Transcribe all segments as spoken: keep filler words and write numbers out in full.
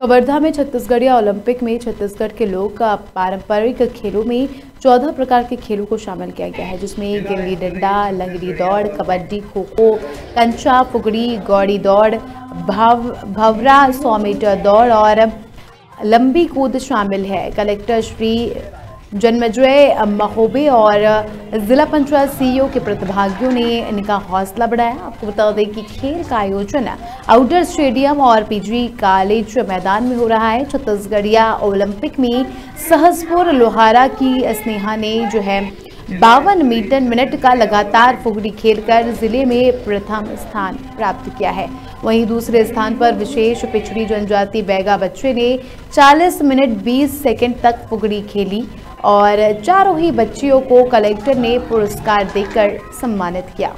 कवर्धा में छत्तीसगढ़िया ओलंपिक में छत्तीसगढ़ के लोग पारंपरिक खेलों में चौदह प्रकार के खेलों को शामिल किया गया है, जिसमें गिल्ली डंडा, लंगड़ी दौड़, कबड्डी, खो खो, कंचा, फुगड़ी, गौड़ी दौड़, भाव भवरा, सौ मीटर दौड़ और लंबी कूद शामिल है। कलेक्टर श्री जन्मजय महोबे और जिला पंचायत सीईओ के प्रतिभागियों ने इनका हौसला बढ़ाया। आपको बता दें कि खेल का आयोजन आउटडोर स्टेडियम और पीजी कॉलेज मैदान में हो रहा है। छत्तीसगढ़िया ओलंपिक में सहसपुर लोहारा की स्नेहा ने जो है बावन मीटर मिनट का लगातार फुगड़ी खेलकर जिले में प्रथम स्थान प्राप्त किया है। वहीं दूसरे स्थान पर विशेष पिछड़ी जनजाति बैगा बच्चे ने चालीस मिनट बीस सेकंड तक फुगड़ी खेली और चारों ही बच्चियों को कलेक्टर ने पुरस्कार देकर सम्मानित किया।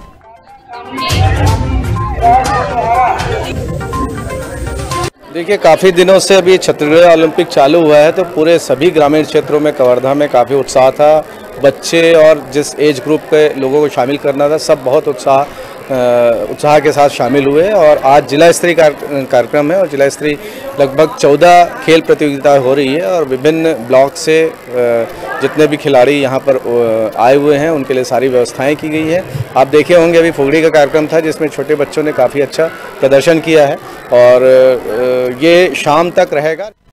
देखिए, काफ़ी दिनों से अभी छत्तीसगढ़ ओलंपिक चालू हुआ है, तो पूरे सभी ग्रामीण क्षेत्रों में कवर्धा में काफ़ी उत्साह था। बच्चे और जिस एज ग्रुप के लोगों को शामिल करना था, सब बहुत उत्साह उत्साह के साथ शामिल हुए और आज जिला स्तरीय कार्यक्रम है और जिला स्तरीय लगभग चौदह खेल प्रतियोगिता हो रही है और विभिन्न ब्लॉक से जितने भी खिलाड़ी यहाँ पर आए हुए हैं उनके लिए सारी व्यवस्थाएं की गई है। आप देखे होंगे अभी फुगड़ी का कार्यक्रम था जिसमें छोटे बच्चों ने काफ़ी अच्छा प्रदर्शन किया है और ये शाम तक रहेगा।